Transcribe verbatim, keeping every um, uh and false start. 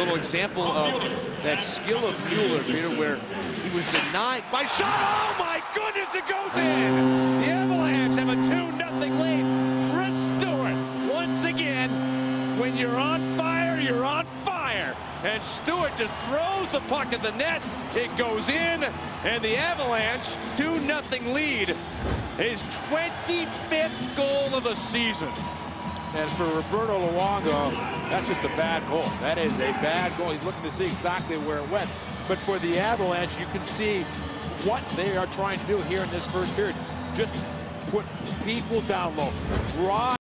little example of that skill of Mueller, Peter, where he was denied by shot. Oh my goodness, it goes in! The Avalanche have a two nothing lead. Chris Stewart, once again, when you're on fire, you're on fire. And Stewart just throws the puck in the net. It goes in, and the Avalanche two nothing lead. His twenty-fifth goal of the season. And for Roberto Luongo, that's just a bad goal. That is a bad goal. He's looking to see exactly where it went. But for the Avalanche, you can see what they are trying to do here in this first period. Just put people down low. Drive.